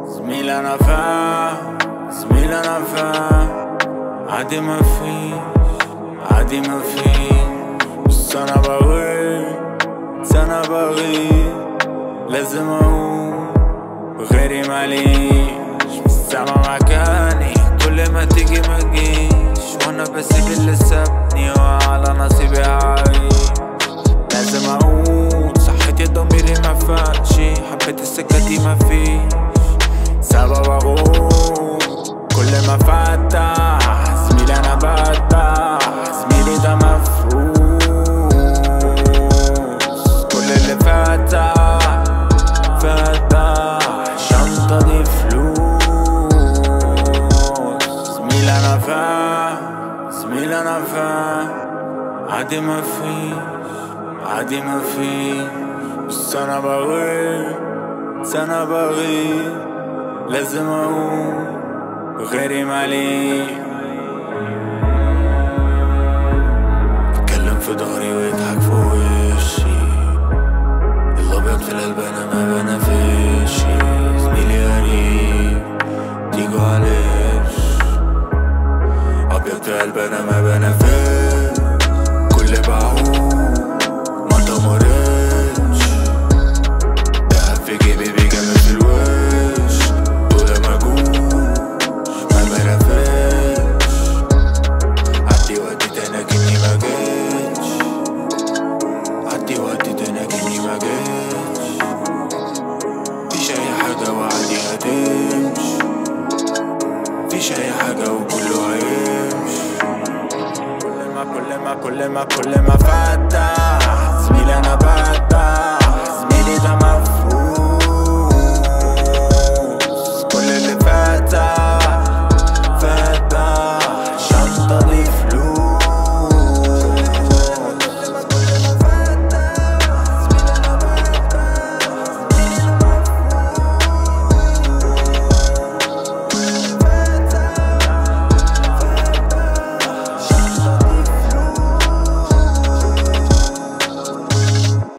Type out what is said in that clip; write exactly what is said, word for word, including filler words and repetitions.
زميل انا فاهم، زميل انا فاهم، عادي مفيش، عادي مفيش، بس انا بغير، بس انا بغير، لازم اقوم بغيري ماليش، بس انا مكاني كل ما تيجي مجيش، وانا بسيب اللي سابني وعلى نصيبي عايش. لازم اقول صحتي ضميري مفاقش، حبيت السكة دي مفيش سبب اقول كل ما فتح زميلي انا بفتح، زميلي ده مفروض كل اللي فتح فتح الشنطة دي فلوس. زميلي انا فاهم، زميلي انا فاهم، عادي مفيش، عادي مفيش، بس انا بغير، بس انا بغير، لازم اقوم بغيري ماليش. اتكلم في ضهري ويضحك في وشي، الابيض في القلب انا ما بنافسش، زميلي غريب تيجوا عليش، ابيض في القلب انا ما بنافسش، كل بعود ما تمرتش، دهب في جيبي بيجمل في الوش، دول مجوش ما بنافسش، عدي وقت تاني كني ما جيتش، عدي وقت تاني كني ما جيتش، مفيش اي حاجة وعادي هتمشي، مفيش اي حاجة وكله هيمشي. كل ما كل ما كل ما كل ما فتح